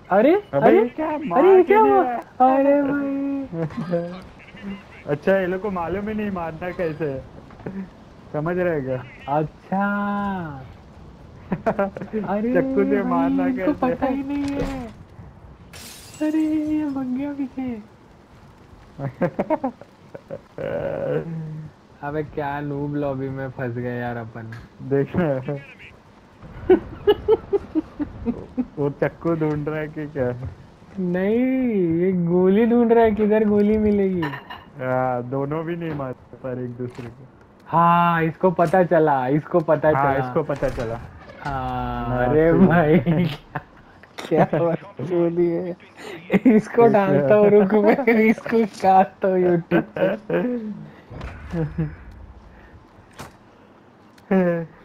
अरे अबे अरे ये क्या अरे मार ये के क्या नहीं हुआ? अरे रहा भाई। अच्छा ये लोग को मालूम ही नहीं मारना कैसे है। समझ रहे क्या? अच्छा। अरे चाकू से भाई मारना इनको कैसे पता है। ही नहीं है। अरे ये भाग गया पीछे। अबे क्या नूब लॉबी में फंस गए यार अपन। देखना वो चाकू ढूंढ रहा है कि क्या। नहीं, ये गोली ढूंढ रहा है, किधर गोली मिलेगी। दोनों भी नहीं मार पर एक दूसरे को। हाँ इसको पता चला, इसको पता हाँ चला। इसको पता चला। हाँ अरे फिर भाई। क्या बकचोदी है। इसको डालता हूँ, रुक इसलिए मैं इसको काटता हूँ यूट्यूब पे।